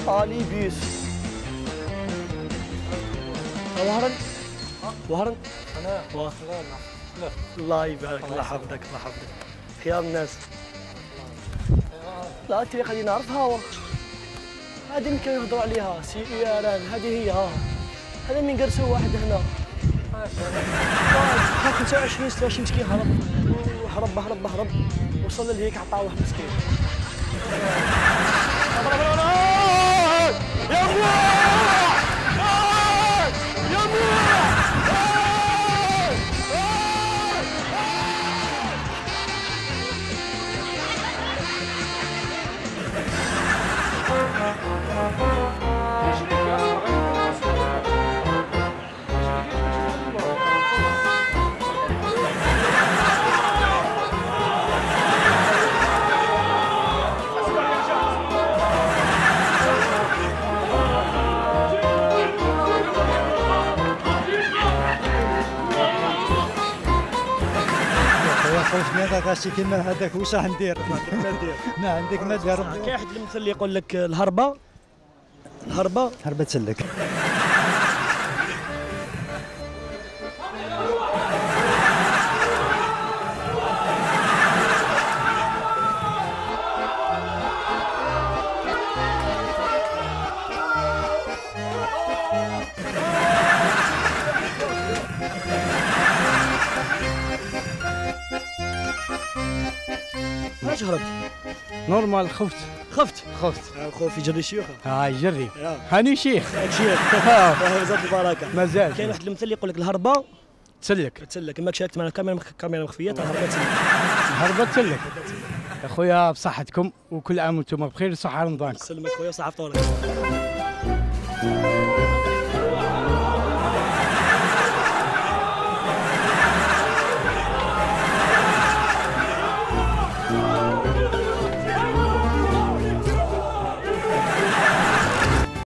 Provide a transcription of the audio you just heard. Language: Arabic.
طالي بيس وهرن وهرن انا لا الله يبارك الله يحفظك الله يحفظك خيار الناس. لا الطريقه اللي نعرفها هذه اللي كانوا يهضروا عليها سيارات هذه هي هذا من قرسوا واحد هنا 25 26 مسكين هرب وصل لهيك عطاه واحد مسكين يا خوفني هذاك الشيء كيما هذاك واش راح ندير؟ ما عندك ما دير. كاين واحد المثل اللي يقول لك الهربه تسلك. علاش هربت؟ نورمال خفت خفت خوف يجري الشيوخ يجري هاني شيخ شيخ زاد البركه مازال. كاين واحد المثل اللي يقول لك الهربه تسلك كما شاركت معنا كاميرا مخفيه تاع الهربه تسلك الهربة تسلك. اخويا بصحتكم وكل عام وانتم بخير وصحة رمضان. سلمك خويا وصحه فطورك.